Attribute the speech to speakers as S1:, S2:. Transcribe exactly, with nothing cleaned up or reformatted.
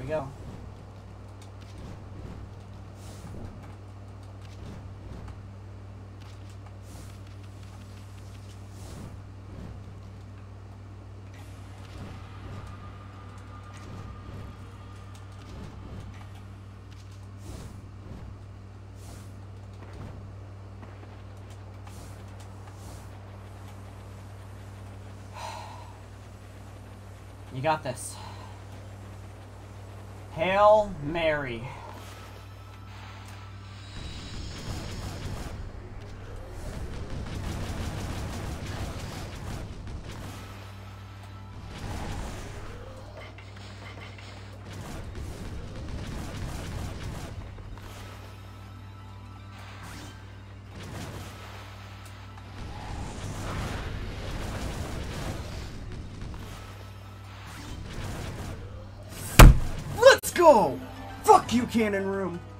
S1: we go. You got this. Hail Mary.
S2: Go! Fuck you, Cannon Room!